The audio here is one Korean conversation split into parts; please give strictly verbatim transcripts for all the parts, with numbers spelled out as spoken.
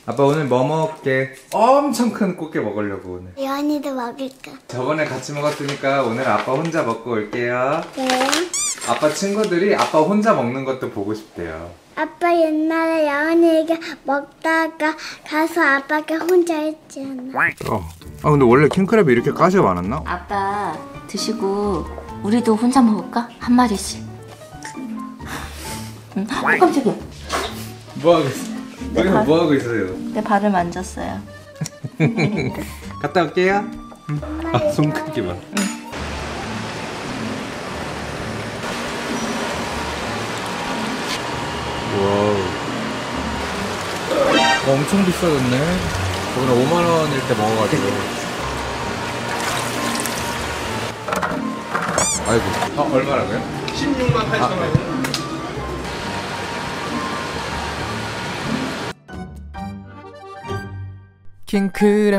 아빠 오늘 뭐 먹을게? 엄청 큰 꽃게 먹으려고 오늘. 예언이도 먹을까? 저번에 같이 먹었으니까 오늘 아빠 혼자 먹고 올게요. 네. 아빠 친구들이 아빠 혼자 먹는 것도 보고 싶대요. 아빠 옛날에 예언이가 먹다가 가서 아빠가 혼자 했잖아. 어. 아 근데 원래 킹크랩이 이렇게 가시가 많았나? 아빠 드시고 우리도 혼자 먹을까? 한 마리씩. 응. 어, 깜짝이야. 뭐 하고 있어? 내 발- 뭐 하고 있어요? 내 발을 만졌어요. 갔다 올게요. 아, 손 크기 봐. 와우. 어, 엄청 비싸졌네. 저번에 오만 원일 때 먹어가지고. 아이고. 어, 얼마라고요? 십육만 팔천 원. 킹크랩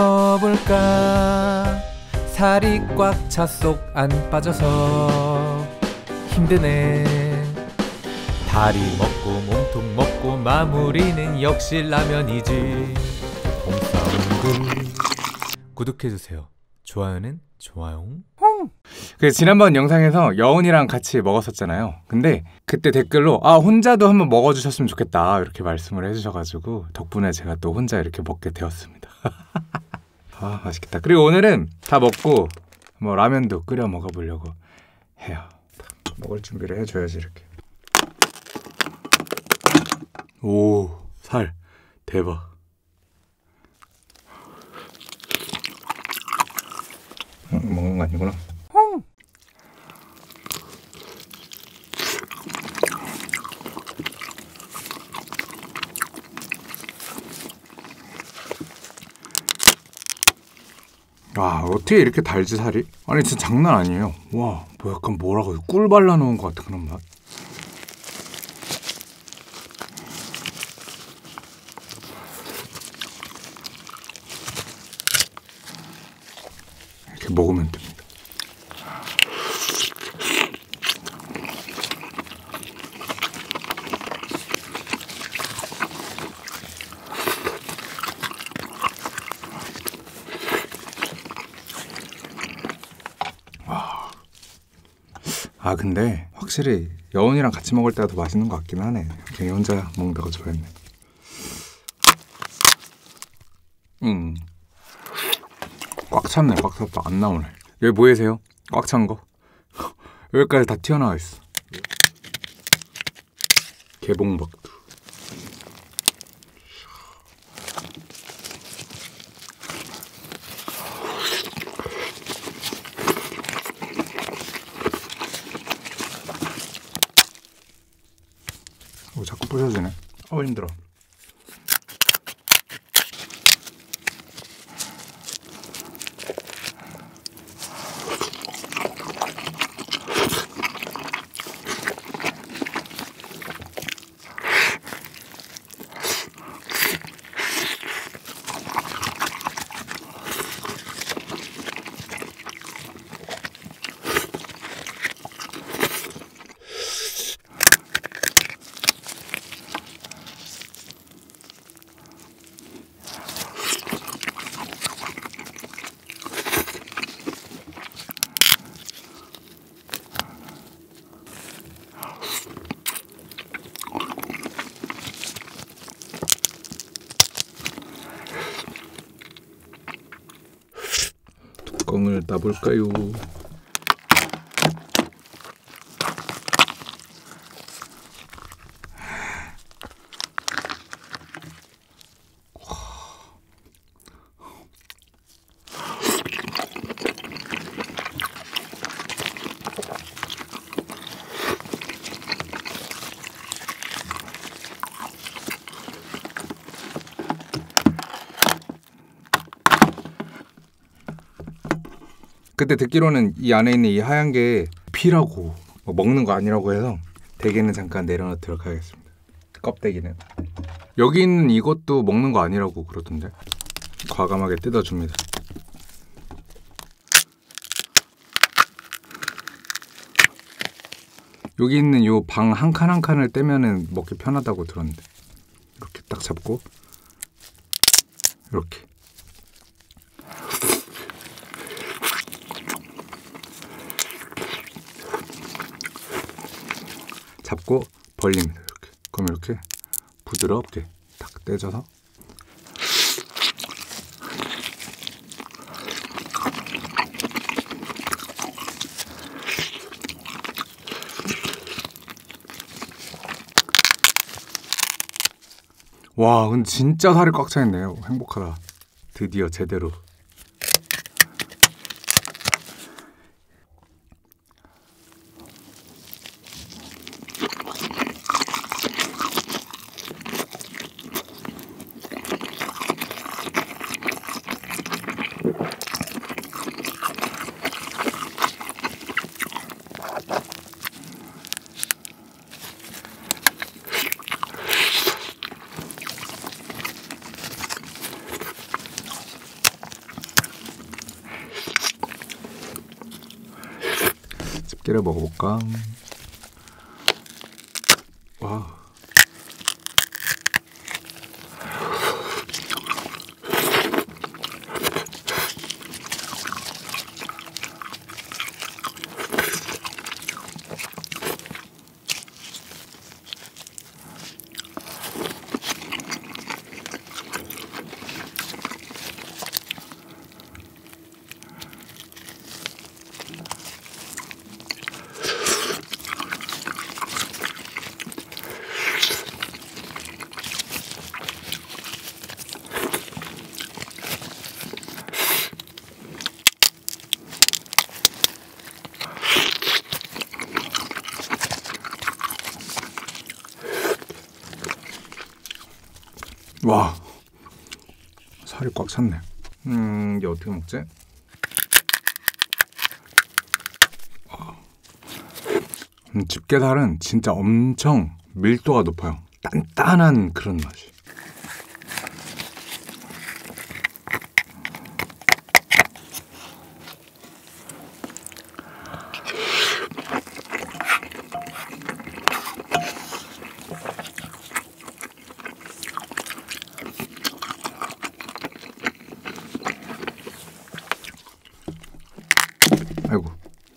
먹어볼까. 살이 꽉 차 쏙 안 빠져서 힘드네. 다리 먹고 몸통 먹고 마무리는 역시 라면이지. 봄싸움군. 구독해주세요. 좋아요는 좋아요. 그 지난번 영상에서 여운이랑 같이 먹었었잖아요. 근데 그때 댓글로 아 혼자도 한번 먹어주셨으면 좋겠다 이렇게 말씀을 해주셔가지고 덕분에 제가 또 혼자 이렇게 먹게 되었습니다. 아 맛있겠다. 그리고 오늘은 다 먹고 뭐 라면도 끓여 먹어보려고 해요. 먹을 준비를 해줘야지 이렇게. 오, 살 대박. 음, 먹는 거 아니구나. 와 어떻게 이렇게 달지 살이? 아니 진짜 장난 아니에요. 와 뭐 약간 뭐라고 꿀 발라놓은 것 같은 그런 맛. 이렇게 먹으면 됩니다. 아 근데 확실히 여운이랑 같이 먹을 때가 더 맛있는 것 같긴 하네. 괜히 혼자 먹는다고 좋아했네. 음. 꽉 찼네. 꽉 찼다. 안 나오네. 여기 보이세요? 꽉 찬 거? 여기까지 다 튀어나와 있어. 개봉박두. 오, 자꾸 부셔지네. 어 힘들어. 뚜껑을 따볼까요? 그때 듣기로는 이 안에 있는 이 하얀 게 피라고 뭐 먹는 거 아니라고 해서 대게는 잠깐 내려놓도록 하겠습니다. 껍데기는. 여기 있는 이것도 먹는 거 아니라고 그러던데. 과감하게 뜯어줍니다. 여기 있는 요 방 한 칸 한 칸을 떼면은 먹기 편하다고 들었는데 이렇게 딱 잡고 이렇게. 잡고 벌립니다. 이렇게. 그럼 이렇게 부드럽게 딱 떼져서 와, 근데 진짜 살이 꽉 차있네요. 행복하다. 드디어 제대로. 집게를 먹어볼까? 와. 와, 살이 꽉 찼네. 음, 이게 어떻게 먹지? 음, 집게살은 진짜 엄청 밀도가 높아요. 단단한 그런 맛이. 아이고.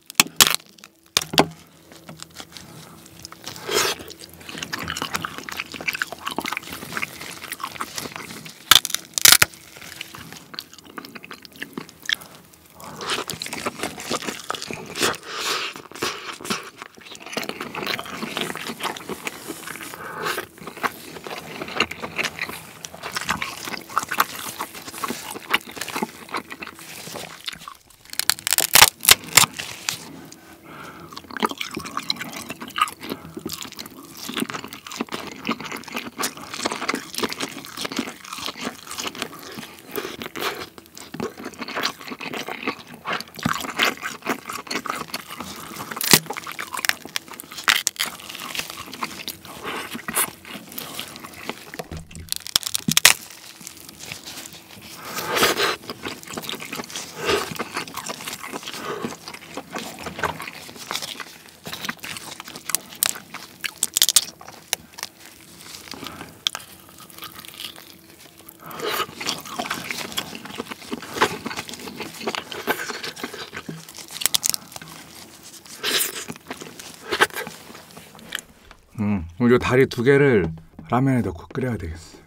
음, 이 다리 두 개를 라면에 넣고 끓여야 되겠어요.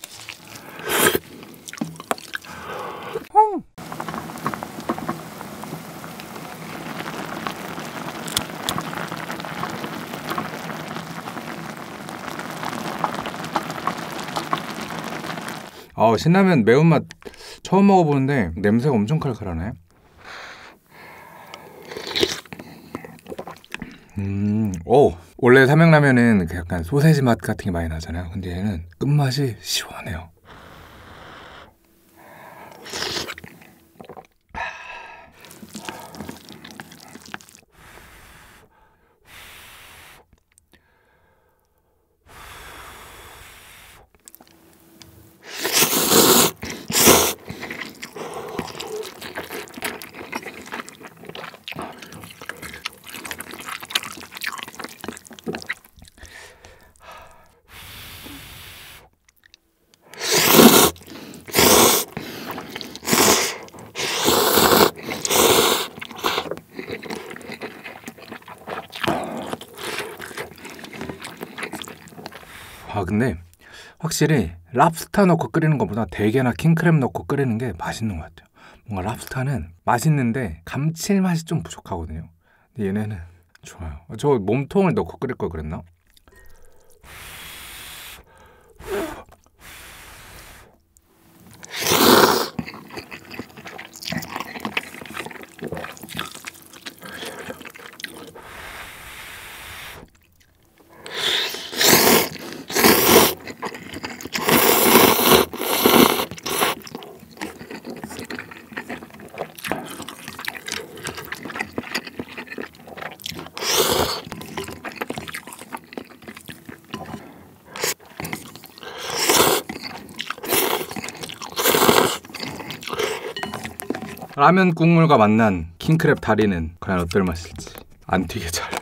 아, 신라면 매운맛 처음 먹어보는데 냄새가 엄청 칼칼하네. 음, 오, 원래 삼양라면은 그 약간 소세지 맛 같은 게 많이 나잖아요. 근데 얘는 끝맛이 시원해요. 아 근데 확실히 랍스타 넣고 끓이는 것보다 대게나 킹크랩 넣고 끓이는 게 맛있는 것 같아요. 뭔가 랍스타는 맛있는데 감칠맛이 좀 부족하거든요. 근데 얘네는 좋아요. 저 몸통을 넣고 끓일 걸 그랬나? 라면 국물과 만난 킹크랩 다리는 과연 어떨 맛일지. 안 튀게 잘.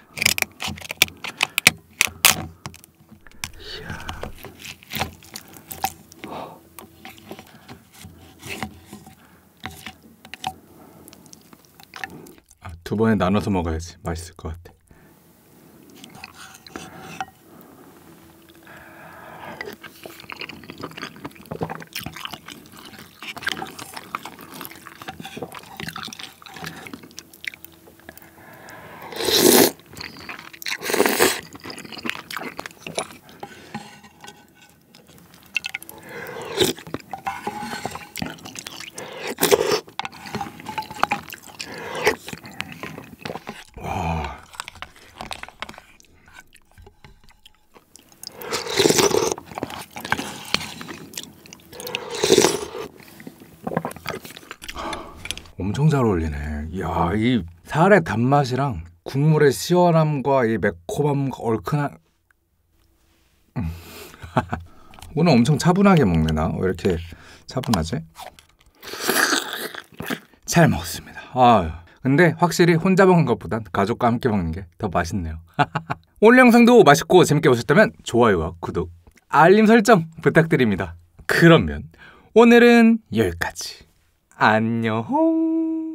이야. 아, 두 번에 나눠서 먹어야지 맛있을 것 같아. 엄청 잘 어울리네. 이야, 이 살의 단맛이랑 국물의 시원함과 이 매콤함과 얼큰한. 음. 오늘 엄청 차분하게 먹네 나. 왜 이렇게 차분하지? 잘 먹었습니다. 아, 근데 확실히 혼자 먹는 것보단 가족과 함께 먹는 게 더 맛있네요. 오늘 영상도 맛있고 재밌게 보셨다면 좋아요와 구독, 알림 설정 부탁드립니다. 그러면 오늘은 여기까지. 안녕.